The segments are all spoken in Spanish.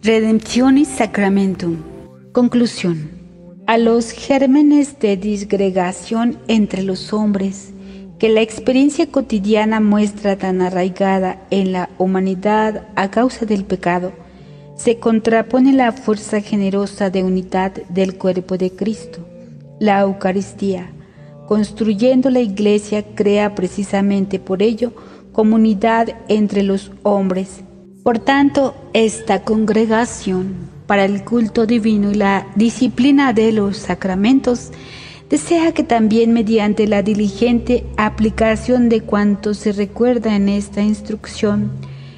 Redemptionis Sacramentum. Conclusión. A los gérmenes de disgregación entre los hombres que la experiencia cotidiana muestra tan arraigada en la humanidad a causa del pecado, se contrapone la fuerza generosa de unidad del cuerpo de Cristo. La Eucaristía, construyendo la Iglesia, crea precisamente por ello comunidad entre los hombres. Por tanto, esta congregación para el culto divino y la disciplina de los sacramentos desea que también mediante la diligente aplicación de cuanto se recuerda en esta instrucción,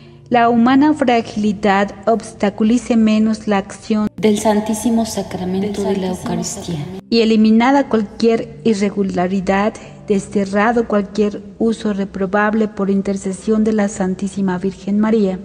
la humana fragilidad obstaculice menos la acción del Santísimo Sacramento de la Eucaristía y eliminada cualquier irregularidad, desterrado cualquier uso reprobable por intercesión de la Santísima Virgen María,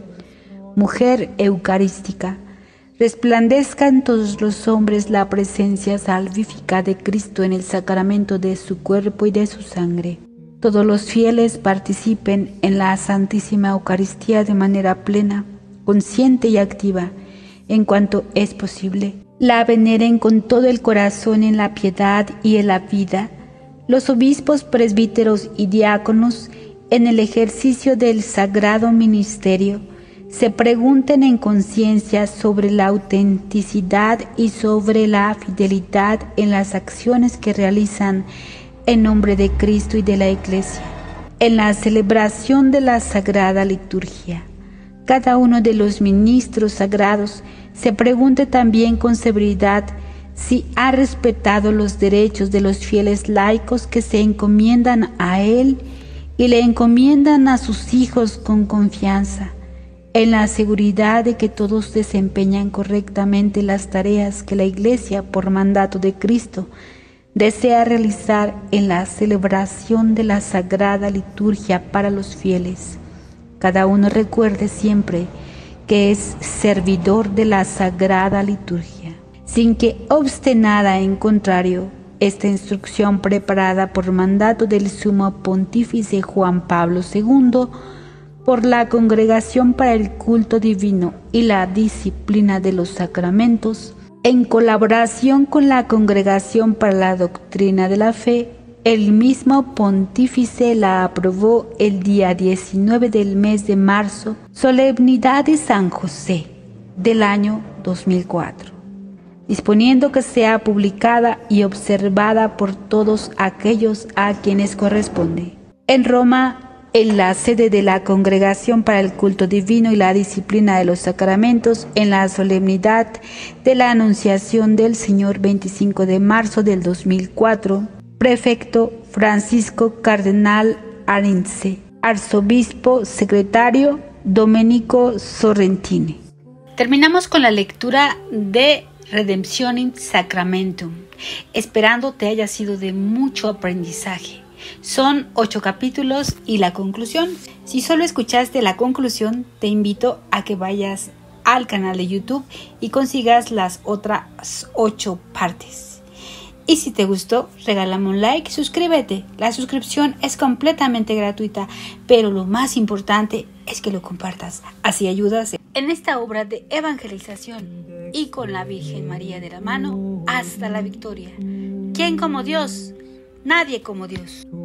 Mujer Eucarística, resplandezca en todos los hombres la presencia salvífica de Cristo en el sacramento de su cuerpo y de su sangre. Todos los fieles participen en la Santísima Eucaristía de manera plena, consciente y activa, en cuanto es posible. La veneren con todo el corazón en la piedad y en la vida. Los obispos, presbíteros y diáconos, en el ejercicio del sagrado ministerio, se pregunten en conciencia sobre la autenticidad y sobre la fidelidad en las acciones que realizan en nombre de Cristo y de la Iglesia. En la celebración de la Sagrada Liturgia, cada uno de los ministros sagrados se pregunte también con severidad si ha respetado los derechos de los fieles laicos que se encomiendan a él y le encomiendan a sus hijos con confianza, en la seguridad de que todos desempeñan correctamente las tareas que la Iglesia, por mandato de Cristo, desea realizar en la celebración de la Sagrada Liturgia para los fieles. Cada uno recuerde siempre que es servidor de la Sagrada Liturgia, sin que obste nada en contrario. Esta instrucción, preparada por mandato del Sumo Pontífice Juan Pablo II, por la Congregación para el Culto Divino y la Disciplina de los Sacramentos, en colaboración con la Congregación para la Doctrina de la Fe, el mismo Pontífice la aprobó el día 19 del mes de marzo, solemnidad de San José, del año 2004, disponiendo que sea publicada y observada por todos aquellos a quienes corresponde. En Roma, en la sede de la Congregación para el Culto Divino y la Disciplina de los Sacramentos, en la solemnidad de la Anunciación del Señor 25 de marzo del 2004, Prefecto Francisco Cardenal Arinze, Arzobispo Secretario Domenico Sorrentini. Terminamos con la lectura de Redemptionis Sacramentum, esperando te haya sido de mucho aprendizaje. Son 8 capítulos y la conclusión. Si solo escuchaste la conclusión, te invito a que vayas al canal de YouTube y consigas las otras 8 partes. Y si te gustó, regálame un like, suscríbete. La suscripción es completamente gratuita, pero lo más importante es que lo compartas. Así ayudas en esta obra de evangelización y con la Virgen María de la mano hasta la victoria. ¿Quién como Dios? Nadie como Dios.